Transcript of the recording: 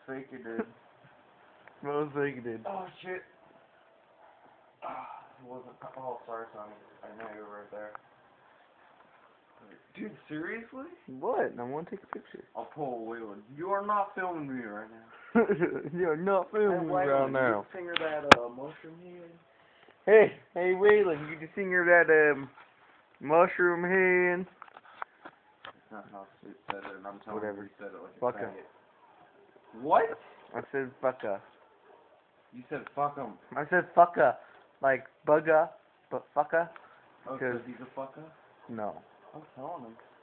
fake it, dude. Most fake it did. Oh, shit. It wasn't. Oh, sorry, Sonny. I know you were right there. Dude, seriously? What? I want to take a picture. I'll pull a Waylon. You are not filming me right now. You're not filming me right now. You finger that mushroom head. Hey, Waylon, you just finger that mushroom hand. That's not how Sid said it, and I'm telling Whatever. you, he said it like a Fucka. faggot. What? I said fucka. You said fuck him. I said fucka, like bugga, but fucka. Oh, Because so he's a fucker? no. I'm telling him.